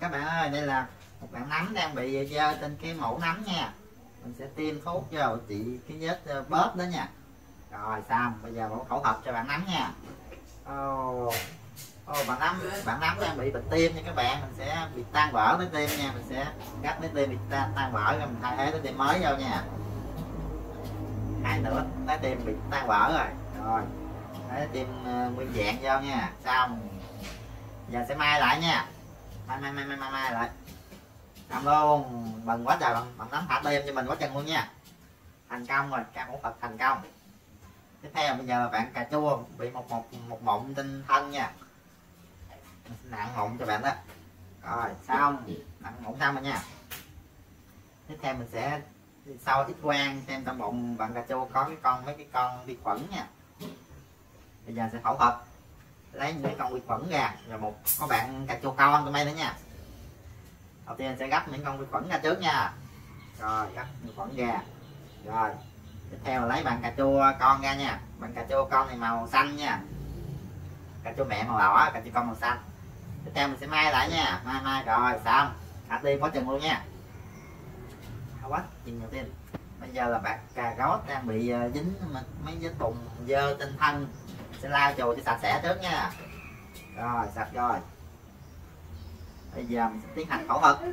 Các bạn ơi, đây là một bạn nấm đang bị dơ trên cái mũ nấm nha. Mình sẽ tiêm thuốc vô trị cái vết bớt đó nha. Rồi xong, bây giờ mổ phẫu thuật cho bạn nấm nha. Bạn nấm đang bị bệnh tim nha các bạn. Mình sẽ bị tan vỡ cái tim nha. Mình sẽ cắt cái tim bị tan vỡ rồi mình thay thế cái tim mới vô nha. Hai nữa cái tim bị tan vỡ rồi. Rồi cái tim nguyên vẹn vô nha. Xong giờ sẽ may lại nha. Mai lại. Xong luôn, mừng quá trời, bạn nắm thả tim cho mình quá chừng luôn nha. Thành công rồi, ca phẫu thuật thành công. Tiếp theo bây giờ bạn cà chua bị một mụn trên thân nha. Mình sẽ nặng mụn cho bạn đó. Rồi xong, nặng mụn xong rồi nha. Tiếp theo mình sẽ sau X quang xem trong bụng bạn cà chua có mấy cái con vi khuẩn nha. Bây giờ sẽ phẫu thuật lấy những cái con vi khuẩn ra, rồi có bạn cà chua con tụi bay nữa nha. Đầu tiên sẽ gấp những con vi khuẩn ra trước nha. Rồi gấp vi khuẩn ra. Rồi tiếp theo là lấy bạn cà chua con ra nha. Bạn cà chua con này màu xanh nha. Cà chua mẹ màu đỏ, cà chua con màu xanh. Tiếp theo mình sẽ may lại nha. May rồi xong. Thả tim quá chừng luôn nha. Quá chừng đầu tiên. Bây giờ là bạn cà rốt đang bị dính mấy vết bùn dơ trên thân. Sẽ lau chùi cho sạch sẽ trước nha. Rồi sạch rồi. Bây giờ mình sẽ tiến hành phẫu thuật.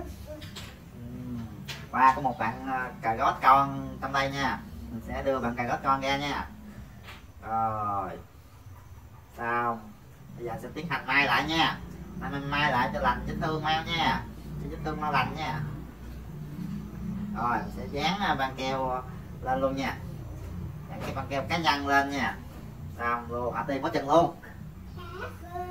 Và có một bạn cà rốt con trong đây nha. Mình sẽ đưa bạn cà rốt con ra nha. Rồi xong. Bây giờ sẽ tiến hành may lại nha. May lại cho lành vết thương mau nha. Cho vết thương mau lành nha. Rồi mình sẽ dán băng keo lên luôn nha. Dán cái băng keo cá nhân lên nha. Xong luôn, thả tim quá chừng luôn.